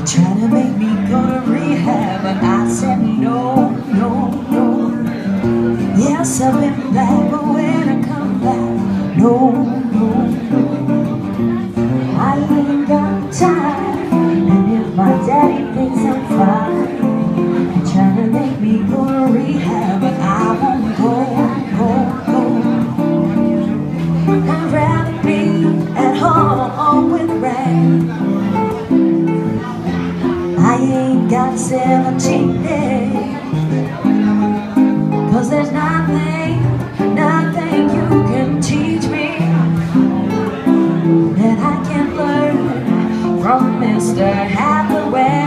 Trying to make me go to rehab, but I said no, no, no. Yes, I've been black, but when I come back, no, no, no. I ain't got time, and if my daddy thinks I'm fine, they're trying to make me go to rehab, but I won't go, go. I'd rather be at home with Ray. I ain't got 17 days, 'cause there's nothing you can teach me that I can learn from Mr. Hathaway.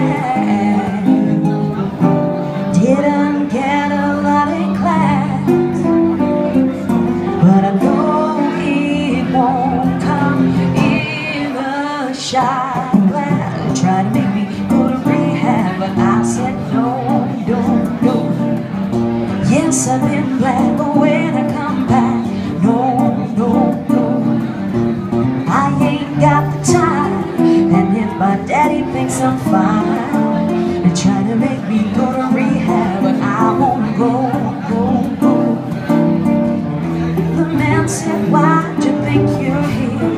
Didn't get a lot in class, but I know it won't come in a shot glass. Try to make me go to rehab, but I said no, don't, no. Yes, I've been black, but when I come back, no, no, no. I ain't got the time, and if my daddy thinks I'm fine, they're trying to make me go to rehab, but I won't go, go, go. The man said, why'd you think you're here?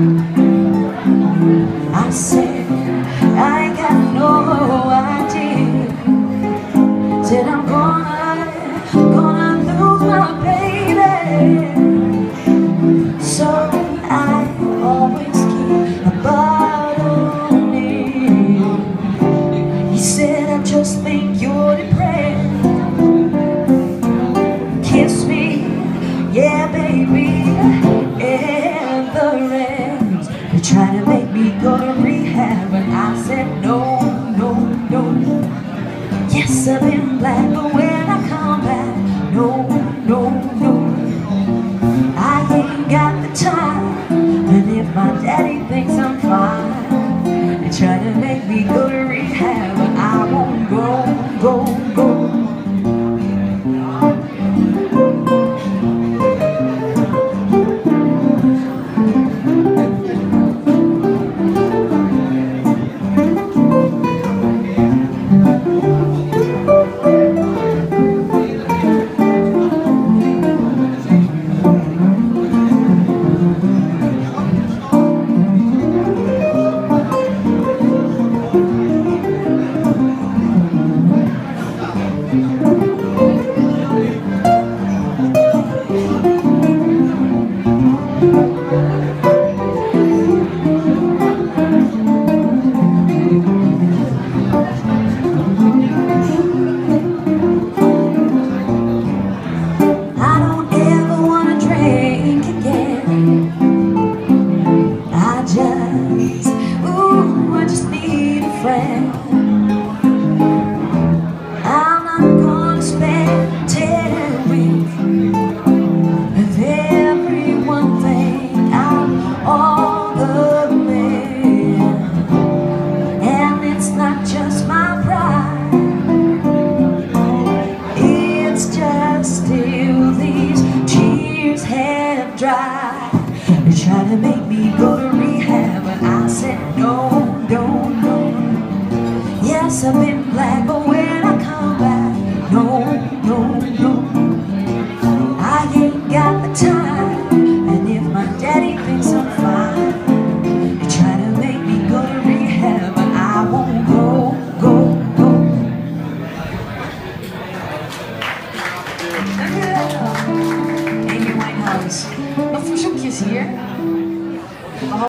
I said, I ain't got no idea. Said I'm gonna lose my baby. So I always keep a bottle near. He said, I just think you're depressed. Kiss me, yeah baby, and the rest. They're trying to make me go to rehab, but I said no, no, no. Yes, I've been black, but when I come back, no, no, no. I ain't got the time, and if my daddy thinks I'm fine, they're trying to make me go to rehab, but I won't go, go, go. I just need a friend. I'm not gonna spend 10 weeks with everyone think I'm all the man. And it's not just my pride, it's just till these tears have dried. They try to make me go to rehab, but I said no, no, no. Yes, I've been black, but when I come back, no, no, no. I ain't got the time, and if my daddy thinks I'm fine, they try to make me go to rehab, but I won't go, go, go. Dankjewel. Amy Winehouse. Wat verzoekjes hier?